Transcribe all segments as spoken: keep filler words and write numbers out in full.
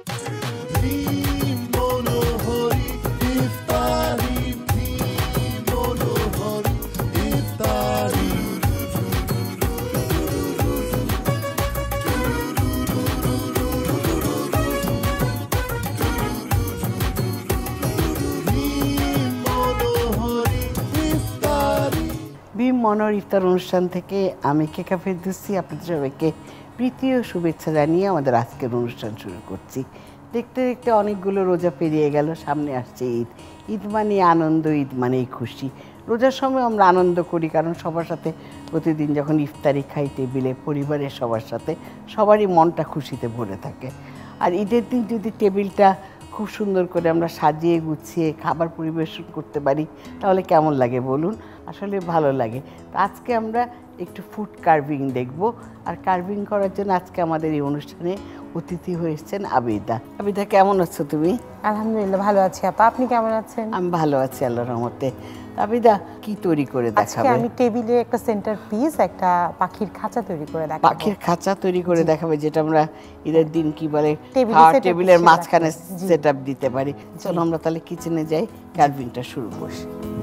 মনোহর ইফতার অনুষ্ঠান থেকে আমি কেকা ফেরদৌসি আপনাদের সবাইকে প্রীতি ও শুভেচ্ছা জানিয়ে আমাদের আজকের অনুষ্ঠান শুরু করছি। দেখতে দেখতে অনেকগুলো রোজা পেরিয়ে গেল, সামনে আসছে ঈদ। ঈদ মানে আনন্দ, ঈদ মানেই খুশি। রোজার সময় আমরা আনন্দ করি কারণ সবার সাথে প্রতিদিন যখন ইফতারি খাই টেবিলে পরিবারের সবার সাথে, সবারই মনটা খুশিতে ভরে থাকে। আর ঈদের দিন যদি টেবিলটা খুব সুন্দর করে আমরা সাজিয়ে গুছিয়ে খাবার পরিবেশন করতে পারি তাহলে কেমন লাগে বলুন? আসলে ভালো লাগে। তো আজকে আমরা একটু ফুড কার্ভিং দেখব, আর কার্ভিং করার জন্য আজকে আমাদের এই অনুষ্ঠানে অতিথি হয়েছেন আবিদা। আবিদা, কেমন আছো তুমি? আলহামদুলিল্লাহ ভালো আছি আপা, আপনি কেমন আছেন? আমি ভালো আছি আল্লাহর রহমতে। আবিদা, কি তৈরি করে দেখাবে? আমি টেবিলে একটা সেন্টার পিস, একটা পাখির খাঁচা তৈরি করে দেখাবো। পাখির খাঁচা তৈরি করে দেখাবে, যেটা আমরা ঈদের দিন কি বলে টেবিলের মাঝখানে সেটআপ দিতে পারি। চলো আমরা তাহলে কিচেনে যাই, কার্ভিংটা শুরু করি।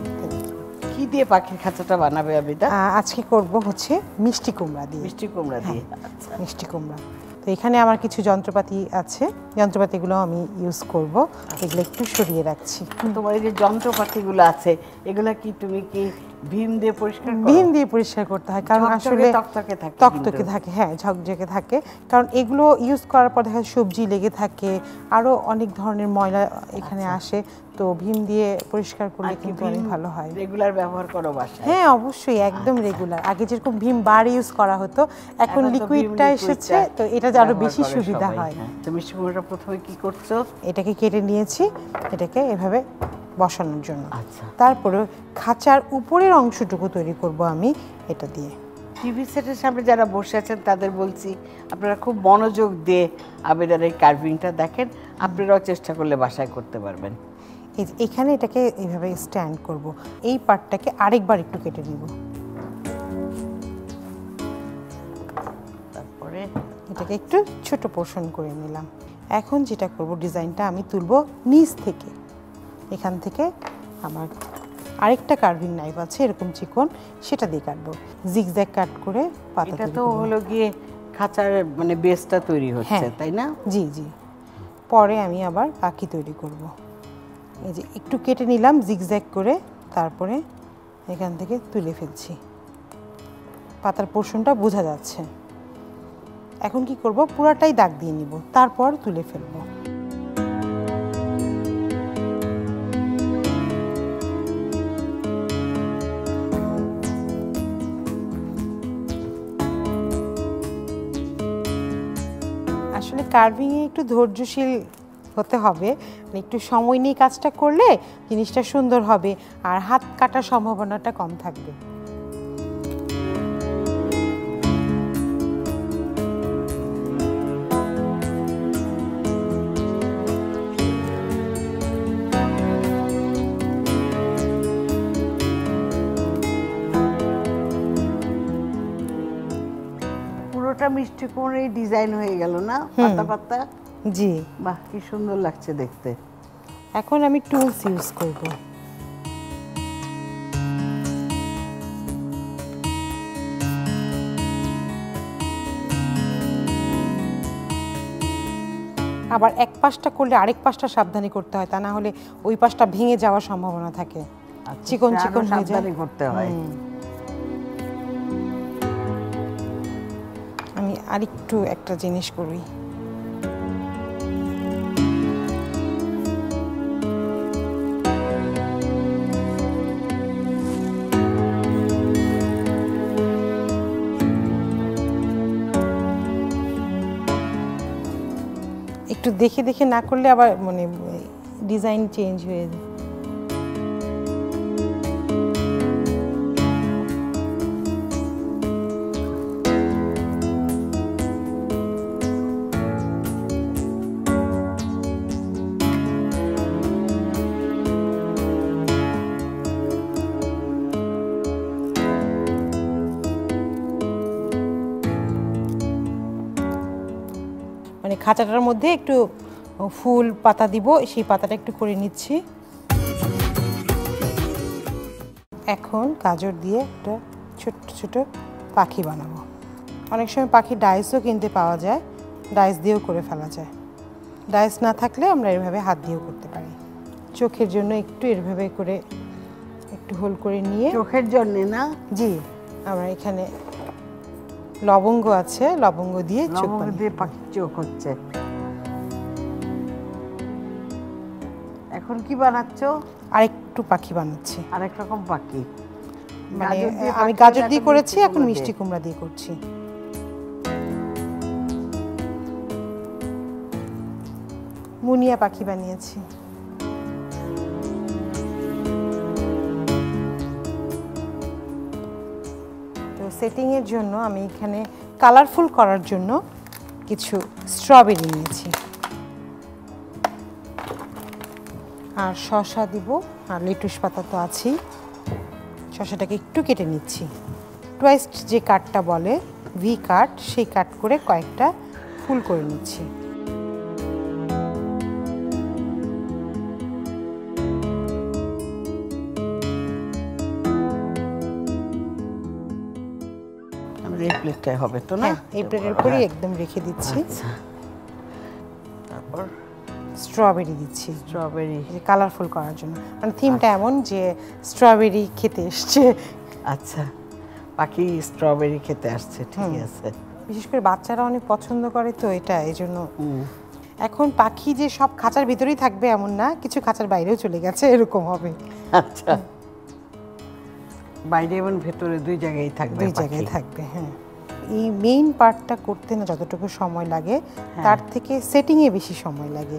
কি দিয়ে পাখির খাঁচাটা বানাবে আবিদা? আজকে করব হচ্ছে মিষ্টি কুমড়া দিয়ে। মিষ্টি কুমড়া দিয়ে, আচ্ছা। মিষ্টি কুমড়া। তো এখানে আমার কিছু যন্ত্রপাতি আছে, যন্ত্রপাতিগুলো আমি ইউজ করব। এগুলো একটু সরিয়ে রাখছি। তোমার এই যে যন্ত্রপাতিগুলো আছে এগুলো কি তুমি কি ভীম দিয়ে পরিষ্কার করো? ভীম দিয়ে পরিষ্কার করতে হয় কারণ আসলে তকতকে থাকে। তকতকে থাকে, হ্যাঁ, ঝকঝকে থাকে। কারণ এগুলো ইউজ করার পর দেখা যায় সবজি লেগে থাকে, আরো অনেক ধরনের ময়লা এখানে আসে। তো ভীম দিয়ে পরিষ্কার করলে কিন্তু অনেক ভালো হয়। রেগুলার ব্যবহার করো বাসায়? হ্যাঁ, অবশ্যই, একদম রেগুলার। আগে যেরকম ভীম বার ইউজ করা হতো, এখন লিকুইডটা এসেছে, তো এটা আরো বেশি সুবিধা হয়। তো মিষ্টি কুমড়াটা প্রথমে কি করছো? এটাকে কেটে নিয়েছি, এটাকে এভাবে বসানোর জন্য। আচ্ছা। তারপরে খাঁচার উপরের অংশটুকু তৈরি করব আমি এটা দিয়ে। টিভি সেটের সামনে যারা বসে আছেন তাদের বলছি আপনারা খুব মনোযোগ দিয়ে আবেদার এই কার্ভিংটা দেখেন, আপনারাও চেষ্টা করলে বাসায় করতে পারবেন। এখানে এটাকে এইভাবে স্ট্যান্ড করব, এই পার্টটাকে আরেকবার একটু কেটে নিব। তারপরে এটাকে একটু ছোট পোর্শন করে নিলাম। এখন যেটা করব, ডিজাইনটা আমি তুলব নিচ থেকে। এখান থেকে আমার আরেকটা কার্ভিং নাইফ আছে এরকম চিকন, সেটা দিয়ে কাটবো। জিগজ্যাগ কাট করে পাতা। এটা তো হলো গিয়ে খাঁচার মানে বেসটা তৈরি হচ্ছে, তাই না? জি জি। পরে আমি আবার পাখি তৈরি করব। এই যে একটু কেটে নিলাম জিগজ্যাগ করে, তারপরে এখান থেকে তুলে ফেলছি। পাতার পোর্শনটা বোঝা যাচ্ছে। এখন কি করব, পুরাটাই দাগ দিয়ে নিব, তারপর তুলে ফেলবো। আসলে কার্ভিংয়ে একটু ধৈর্যশীল হতে হবে, একটু সময় নিয়ে কাজটা করলে জিনিসটা সুন্দর হবে আর হাত কাটার সম্ভাবনাটা কম থাকবে। পুরোটা মিষ্টি কুমড়াই ডিজাইন হয়ে গেল না, পাতা পাতা? জি, বাহ, কি সুন্দর লাগছে দেখতে। এখন আমি টুলস ইউজ করব। আবার এক পাশটা করলে আরেক পাশটা সাবধানে করতে হয়, তা না হলে ওই পাশটা ভেঙে যাওয়ার সম্ভাবনা থাকে। চিকন চিকন হয়ে যায়, করতে হয়। আমি আরেকটু একটা জিনিস করি, একটু দেখে দেখে না করলে আবার মানে ডিজাইন চেঞ্জ হয়ে যায়। মানে খাঁচাটার মধ্যে একটু ফুল পাতা দিব, সেই পাতাটা একটু করে নিচ্ছি। এখন গাজর দিয়ে একটা ছোট ছোট পাখি বানাবো। অনেক সময় পাখি ডাইসও কিনতে পাওয়া যায়, ডাইস দিয়েও করে ফেলা যায়। ডাইস না থাকলে আমরা এভাবে হাত দিয়েও করতে পারি। চোখের জন্য একটু এভাবে করে একটু হোল করে নিয়ে, চোখের জন্য না? জি, আমরা এখানে লবঙ্গ আছে, লবঙ্গ দিয়ে চোখ দিয়ে পাখি চোখ হচ্ছে। এখন কি বানাচ্ছো? আরেকটু পাখি বানাচ্ছি, আরেক রকম পাখি। মানে আমি গাজর দিয়ে করেছি, এখন মিষ্টি কুমড়া দিয়ে করছি। মুনিয়া পাখি বানিয়েছি। তো সেটিং এর জন্য আমি এখানে কালারফুল করার জন্য কিছু স্ট্রবেরি নিয়েছি, আর শসা দিব, আর লেটুস পাতা তো আছেই। শসাটাকে একটু কেটে নিচ্ছি, টুয়াইস্ট যে কাটটা বলে, ভি কাট, সেই কাট করে কয়েকটা ফুল করে নিচ্ছি। এই প্লেটটাই হবে তো না? এই প্লেটের উপরেই একদম রেখে দিচ্ছি। তারপর স্ট্রবেরি দিচ্ছি, স্ট্রবেরি কালারফুল করার জন্য। মানে থিমটা এমন যে স্ট্রবেরি খেতে এসছে। আচ্ছা, পাখি স্ট্রবেরি খেতে আসছে, ঠিক আছে। বিশেষ করে বাচ্চারা অনেক পছন্দ করে তো এটা, এই জন্য। এখন পাখি যে সব খাঁচার ভিতরেই থাকবে এমন না, কিছু খাঁচার বাইরেও চলে গেছে, এরকম হবে। আচ্ছা, বাইরে এবং ভেতরে দুই জায়গায় থাকবে, দুই জায়গায় থাকবে। হ্যাঁ, এই মেইন পার্টটা করতে না যতটুকু সময় লাগে, তার থেকে সেটিং এ বেশি সময় লাগে।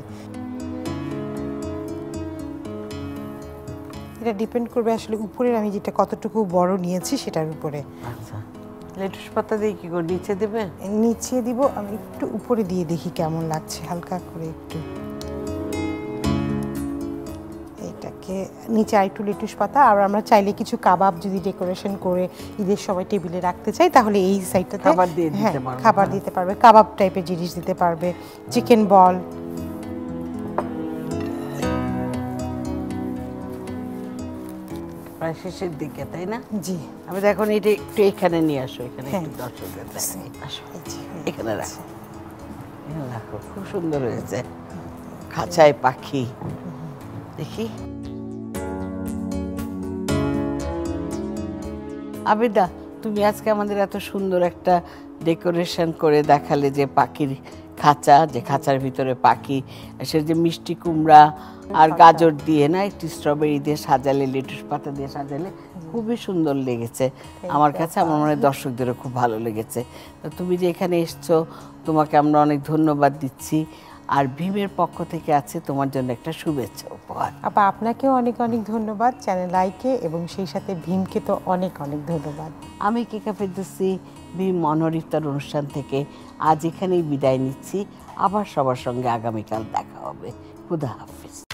এটা ডিপেন্ড করবে আসলে উপরের আমি যেটা কতটুকু বড় নিয়েছি সেটার উপরে। আচ্ছা, লেটুস পাতা দিয়ে কি করে নিচে দেবে? নিচে দিব, আমি একটু উপরে দিয়ে দেখি কেমন লাগছে, হালকা করে একটু। এটাকে নিচে আরেকটু লেটুস পাতা, আর আমরা চাইলে কিছু কাবাব যদি ডেকোরেশন করে ঈদের সময় টেবিলে রাখতে চাই, তাহলে এই সাইডটাতে খাবার দিয়ে দিতে পারবে। খাবার দিতে পারবে, কাবাব টাইপের জিনিস দিতে পারবে, চিকেন বল। প্রায় শেষের দিকে, তাই না? জি। আমি তো এখন এটা একটু এখানে নিয়ে আসো, এখানে একটু দর্শকদের দেখাই। আসো, এখানে রাখো, এখানে রাখো। খুব সুন্দর হয়েছে, খাঁচায় পাখি। দেখি আবেদা, তুমি আজকে আমাদের এত সুন্দর একটা ডেকোরেশন করে দেখালে, যে পাখির খাঁচা, যে খাঁচার ভিতরে পাখি, সে যে মিষ্টি কুমড়া আর গাজর দিয়ে না, একটু স্ট্রবেরি দিয়ে সাজালে, লেটুস পাতা দিয়ে সাজালে, খুবই সুন্দর লেগেছে আমার কাছে। আমার মনে হয় দর্শকদেরও খুব ভালো লেগেছে। তো তুমি যে এখানে এসছো, তোমাকে আমরা অনেক ধন্যবাদ দিচ্ছি। আর ভীমের পক্ষ থেকে আছে তোমার জন্য একটা শুভেচ্ছা উপহার। আপা, আপনাকেও অনেক অনেক ধন্যবাদ চ্যানেল আইকে, এবং সেই সাথে ভীমকে তো অনেক অনেক ধন্যবাদ। আমি কেকা ফেরদৌসি, ভীম মনোহর ইফতার অনুষ্ঠান থেকে আজ এখানেই বিদায় নিচ্ছি। আবার সবার সঙ্গে আগামীকাল দেখা হবে। খুদা হাফিজ।